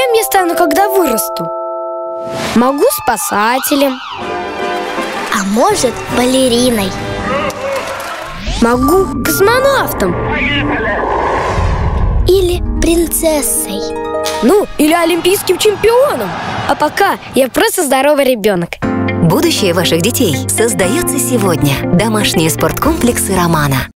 Кем я стану, когда вырасту? Могу спасателем. А может, балериной. Могу космонавтом. Или принцессой. Ну, или олимпийским чемпионом. А пока я просто здоровый ребенок. Будущее ваших детей создается сегодня. Домашние спорткомплексы «Романа».